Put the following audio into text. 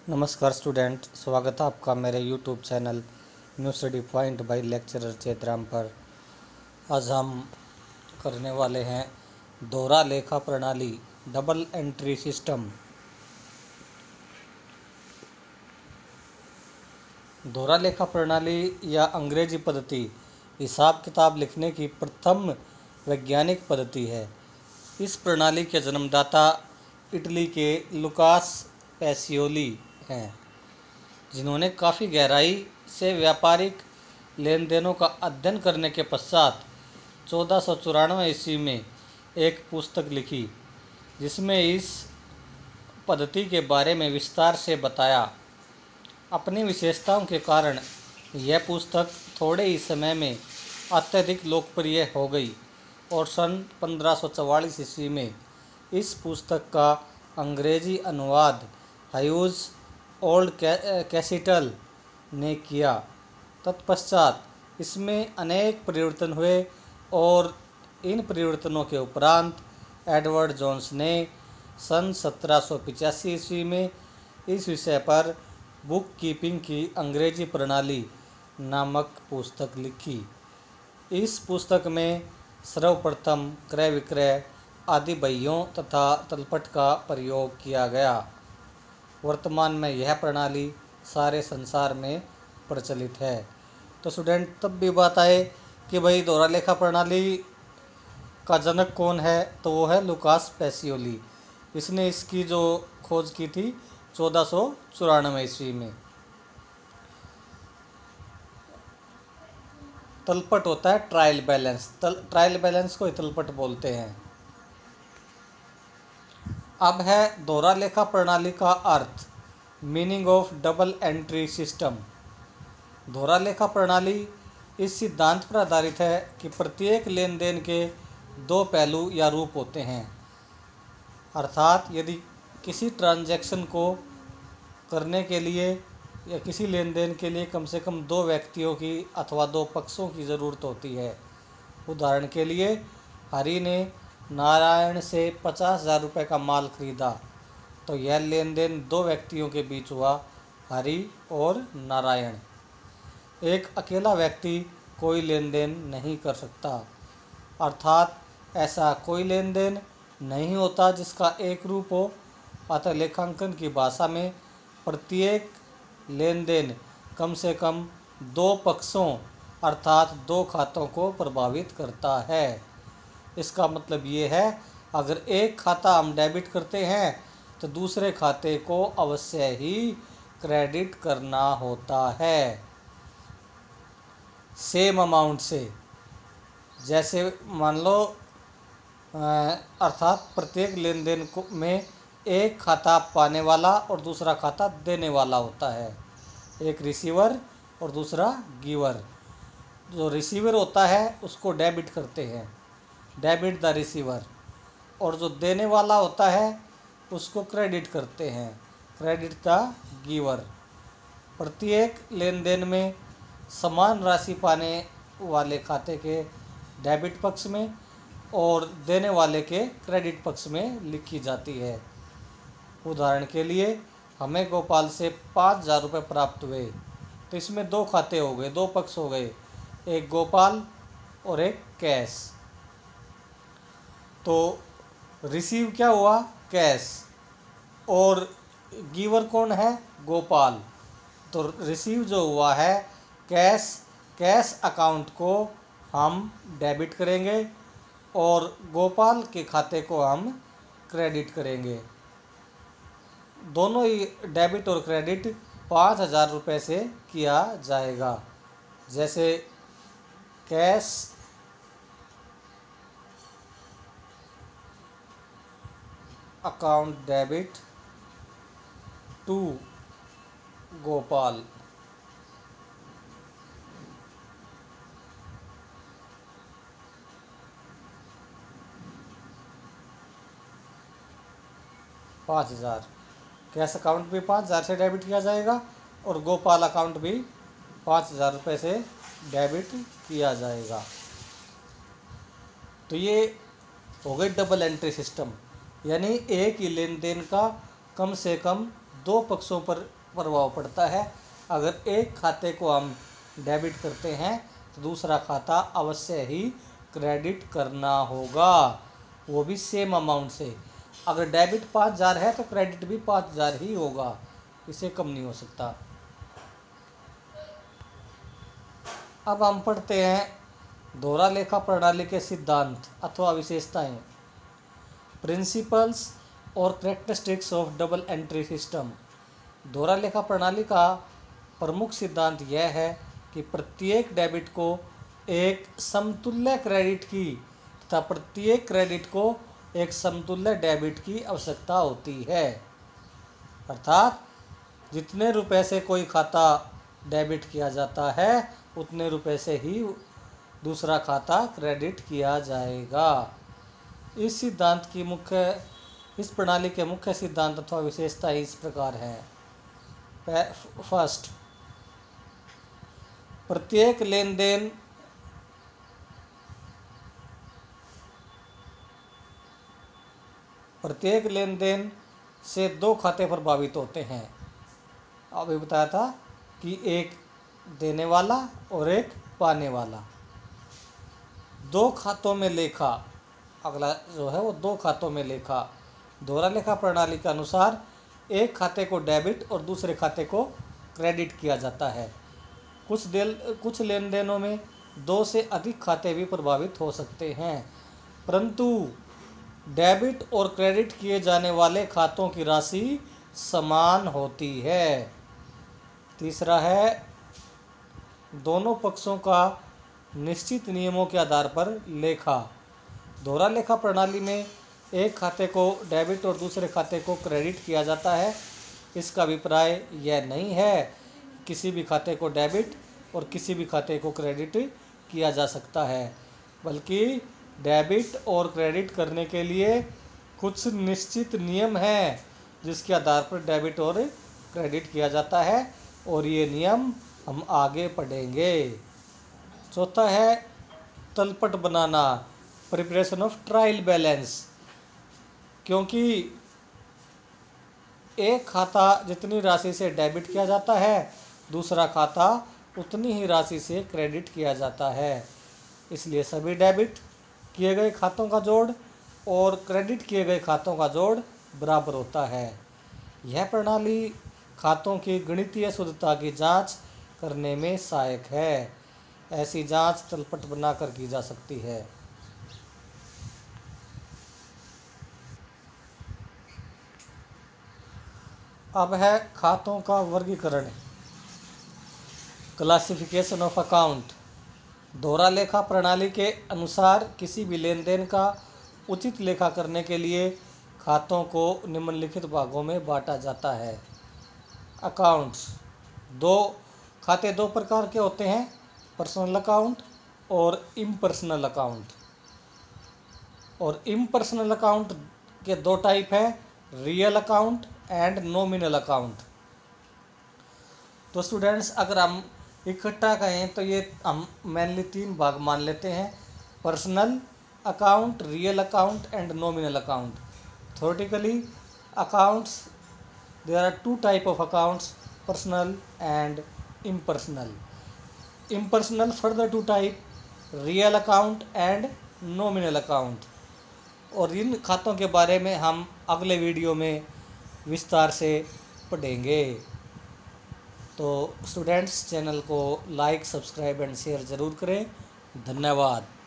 नमस्कार स्टूडेंट, स्वागत है आपका मेरे YouTube channel new study point by lecturer Chetram पर। आज हम करने वाले हैं दोहरा लेखा प्रणाली, डबल एंट्री सिस्टम। दोहरा लेखा प्रणाली या अंग्रेजी पद्धति हिसाब किताब लिखने की प्रथम वैज्ञानिक पद्धति है। इस प्रणाली के जन्मदाता इटली के लुकास पैसियोली हैं, जिन्होंने काफ़ी गहराई से व्यापारिक लेन देनों का अध्ययन करने के पश्चात 1494 ईस्वी में एक पुस्तक लिखी, जिसमें इस पद्धति के बारे में विस्तार से बताया। अपनी विशेषताओं के कारण यह पुस्तक थोड़े ही समय में अत्यधिक लोकप्रिय हो गई और सन 1544 ईस्वी में इस पुस्तक का अंग्रेजी अनुवाद ह्यूज ओल्ड कैसिटल ने किया। तत्पश्चात इसमें अनेक परिवर्तन हुए और इन परिवर्तनों के उपरांत एडवर्ड जोन्स ने सन 1785 ईस्वी में इस विषय पर बुक कीपिंग की अंग्रेजी प्रणाली नामक पुस्तक लिखी। इस पुस्तक में सर्वप्रथम क्रय विक्रय आदि बहियों तथा तलपट का प्रयोग किया गया। वर्तमान में यह प्रणाली सारे संसार में प्रचलित है। तो स्टूडेंट, तब भी बात आए कि भाई दोहरा लेखा प्रणाली का जनक कौन है, तो वो है लुकास पैसियोली। इसने इसकी जो खोज की थी 1494 ईस्वी में। तलपट होता है ट्रायल बैलेंस, ट्रायल बैलेंस को तलपट बोलते हैं। अब है दोहरा लेखा प्रणाली का अर्थ, meaning of double entry system. दोहरा लेखा प्रणाली इस सिद्धांत पर आधारित है कि प्रत्येक लेन देन के दो पहलू या रूप होते हैं। अर्थात यदि किसी ट्रांजैक्शन को करने के लिए या किसी लेन देन के लिए कम से कम दो व्यक्तियों की अथवा दो पक्षों की ज़रूरत होती है। उदाहरण के लिए, हरि ने नारायण से 50,000 रुपये का माल खरीदा, तो यह लेन देन दो व्यक्तियों के बीच हुआ, हरि और नारायण। एक अकेला व्यक्ति कोई लेन देन नहीं कर सकता। अर्थात ऐसा कोई लेन देन नहीं होता जिसका एक रूप हो। अतः लेखांकन की भाषा में प्रत्येक लेन देन कम से कम दो पक्षों अर्थात दो खातों को प्रभावित करता है। इसका मतलब ये है, अगर एक खाता हम डेबिट करते हैं तो दूसरे खाते को अवश्य ही क्रेडिट करना होता है सेम अमाउंट से। जैसे मान लो, अर्थात प्रत्येक लेन देन को में एक खाता पाने वाला और दूसरा खाता देने वाला होता है, एक रिसीवर और दूसरा गिवर। जो रिसीवर होता है उसको डेबिट करते हैं, डेबिट द रिसीवर, और जो देने वाला होता है उसको क्रेडिट करते हैं, क्रेडिट द गिवर। प्रत्येक लेन देन में समान राशि पाने वाले खाते के डेबिट पक्ष में और देने वाले के क्रेडिट पक्ष में लिखी जाती है। उदाहरण के लिए, हमें गोपाल से 5,000 रुपये प्राप्त हुए, तो इसमें दो खाते हो गए, दो पक्ष हो गए, एक गोपाल और एक कैश। तो रिसीव क्या हुआ? कैश। और गिवर कौन है? गोपाल। तो रिसीव जो हुआ है कैश अकाउंट को हम डेबिट करेंगे और गोपाल के खाते को हम क्रेडिट करेंगे। दोनों ही डेबिट और क्रेडिट 5,000 रुपये से किया जाएगा। जैसे cash account debit to Gopal, $5,000। Cash account भी 5,000 से डेबिट किया जाएगा और गोपाल अकाउंट भी 5,000 रुपये से डेबिट किया जाएगा। तो ये हो गई डबल एंट्री सिस्टम, यानी एक ही लेन देन का कम से कम दो पक्षों पर प्रभाव पड़ता है। अगर एक खाते को हम डेबिट करते हैं तो दूसरा खाता अवश्य ही क्रेडिट करना होगा, वो भी सेम अमाउंट से। अगर डेबिट 5,000 है तो क्रेडिट भी 5,000 ही होगा, इससे कम नहीं हो सकता। अब हम पढ़ते हैं दोहरा लेखा प्रणाली के सिद्धांत अथवा विशेषताएं, प्रिंसिपल्स और characteristics of double entry system. दोहरा लेखा प्रणाली का प्रमुख सिद्धांत यह है कि प्रत्येक डेबिट को एक समतुल्य क्रेडिट की तथा प्रत्येक क्रेडिट को एक समतुल्य डेबिट की आवश्यकता होती है। अर्थात जितने रुपए से कोई खाता डेबिट किया जाता है उतने रुपए से ही दूसरा खाता क्रेडिट किया जाएगा। इस प्रणाली के मुख्य सिद्धांत अथवा विशेषता इस प्रकार है। फर्स्ट, प्रत्येक लेन देन से दो खाते प्रभावित होते हैं। अभी बताया था कि एक देने वाला और एक पाने वाला। दो खातों में लेखा, अगला जो है वो दो खातों में लेखा। दोहरा लेखा प्रणाली के अनुसार एक खाते को डेबिट और दूसरे खाते को क्रेडिट किया जाता है। कुछ लेन देनों में दो से अधिक खाते भी प्रभावित हो सकते हैं, परंतु डेबिट और क्रेडिट किए जाने वाले खातों की राशि समान होती है। तीसरा है, दोनों पक्षों का निश्चित नियमों के आधार पर लेखा। दोहरा लेखा प्रणाली में एक खाते को डेबिट और दूसरे खाते को क्रेडिट किया जाता है। इसका अभिप्राय यह नहीं है किसी भी खाते को डेबिट और किसी भी खाते को क्रेडिट किया जा सकता है, बल्कि डेबिट और क्रेडिट करने के लिए कुछ निश्चित नियम हैं जिसके आधार पर डेबिट और क्रेडिट किया जाता है, और ये नियम हम आगे पढ़ेंगे। चौथा है तलपट बनाना, प्रिपरेशन ऑफ ट्रायल बैलेंस। क्योंकि एक खाता जितनी राशि से डेबिट किया जाता है दूसरा खाता उतनी ही राशि से क्रेडिट किया जाता है, इसलिए सभी डेबिट किए गए खातों का जोड़ और क्रेडिट किए गए खातों का जोड़ बराबर होता है। यह प्रणाली खातों की गणितीय शुद्धता की जांच करने में सहायक है। ऐसी जांच तलपट बनाकर की जा सकती है। अब है खातों का वर्गीकरण, क्लासिफिकेशन ऑफ अकाउंट। दोहरा लेखा प्रणाली के अनुसार किसी भी लेन देन का उचित लेखा करने के लिए खातों को निम्नलिखित भागों में बांटा जाता है। अकाउंट्स, खाते दो प्रकार के होते हैं, पर्सनल अकाउंट और इम्पर्सनल अकाउंट। और इम्पर्सनल अकाउंट के दो टाइप हैं, real account and nominal account. तो स्टूडेंट्स, अगर हम इकट्ठा कहें तो ये हम मेनली तीन भाग मान लेते हैं, personal account, real account and nominal account. Theoretically accounts, there are two type of accounts, personal and impersonal. Impersonal further two type, real account and nominal account। और इन खातों के बारे में हम अगले वीडियो में विस्तार से पढ़ेंगे। तो स्टूडेंट्स, चैनल को लाइक, सब्सक्राइब एंड शेयर ज़रूर करें। धन्यवाद।